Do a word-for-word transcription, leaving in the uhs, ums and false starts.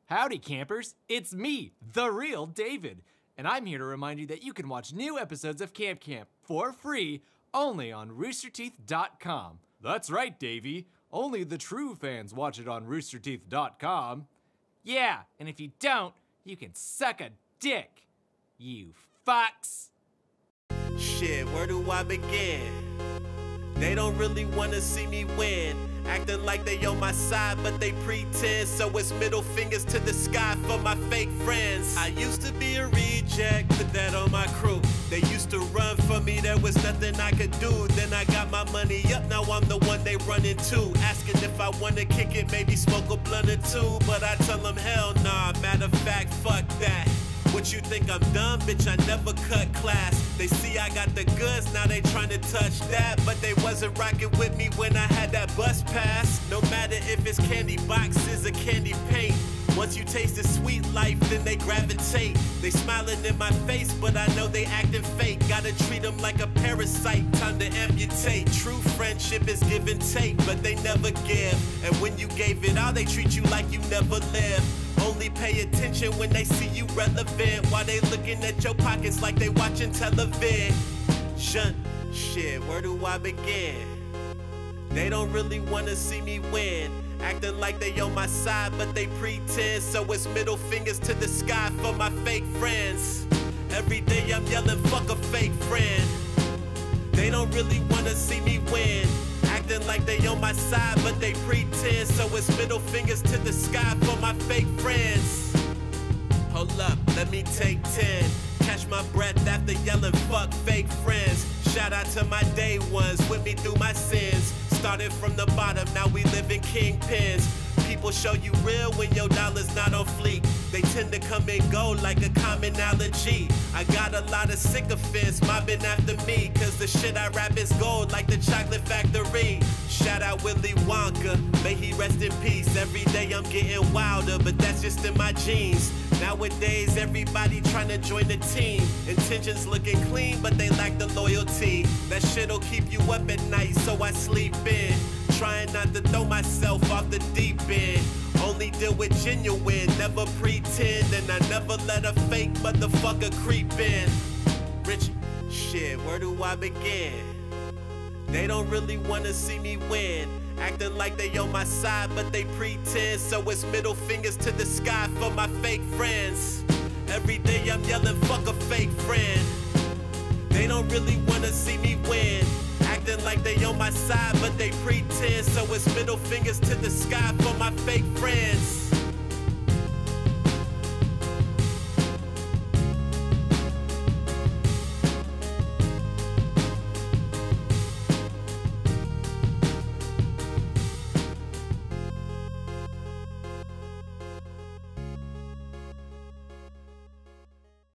Howdy campers, it's me, the real David, and I'm here to remind you that you can watch new episodes of Camp Camp for free only on rooster teeth dot com. That's right, Davey. Only the true fans watch it on rooster teeth dot com. Yeah, and if you don't, you can suck a dick. You fucks. Shit, where do I begin? They don't really wanna see me win, acting like they on my side, but they pretend. So it's middle fingers to the sky for my fake friends. I used to be a reject, put that on my crew. They used to run for me, there was nothing I could do. Then I got my money up, now I'm the one they run into. Asking if I wanna kick it, maybe smoke a blunt or two. But I tell them hell nah, matter of fact, fuck that. What you think I'm dumb? Bitch, I never cut class. They see I got the goods, now they tryna touch that. But they wasn't rocking with me when I had that bus pass. No matter if it's candy boxes or candy paint, once you taste the sweet life, then they gravitate. They smiling in my face, but I know they acting fake. Gotta treat them like a parasite, time to amputate. True friendship is give and take, but they never give. And when you gave it all, they treat you like you never lived. Only pay attention when they see you relevant, while they looking at your pockets like they watching television. Shit, where do I begin? They don't really wanna see me win, acting like they on my side, but they pretend. So it's middle fingers to the sky for my fake friends. Every day I'm yelling, fuck a fake friend. They don't really wanna see me win, acting like they on my side, but they pretend. So it's middle fingers to the sky for my fake friends. Hold up, let me take ten. Catch my breath after yelling, fuck fake friends. Shout out to my day ones with me through my sins. Started from the bottom, now we live in kingpins. People show you real when your dollar's not on fleek. They tend to come and go like a common allergy. I got a lot of sycophants mobbing after me, cause the shit I rap is gold like the chocolate factory. Shout out Willy Wonka, may he rest in peace. Every day I'm getting wilder, but that's just in my genes. Nowadays everybody trying to join the team. Intentions looking clean, but they lack the loyalty. That shit'll keep you up at night, so I sleep in. Trying not to throw myself off the deep end. Only deal with genuine, never pretend. And I never let a fake motherfucker creep in. Rich, shit, where do I begin? They don't really wanna see me win, acting like they on my side, but they pretend. So it's middle fingers to the sky for my fake friends. Every day I'm yelling, fuck a fake friend. They don't really wanna see me win, acting like they on my side, but they pretend. So it's middle fingers to the sky for my fake friends.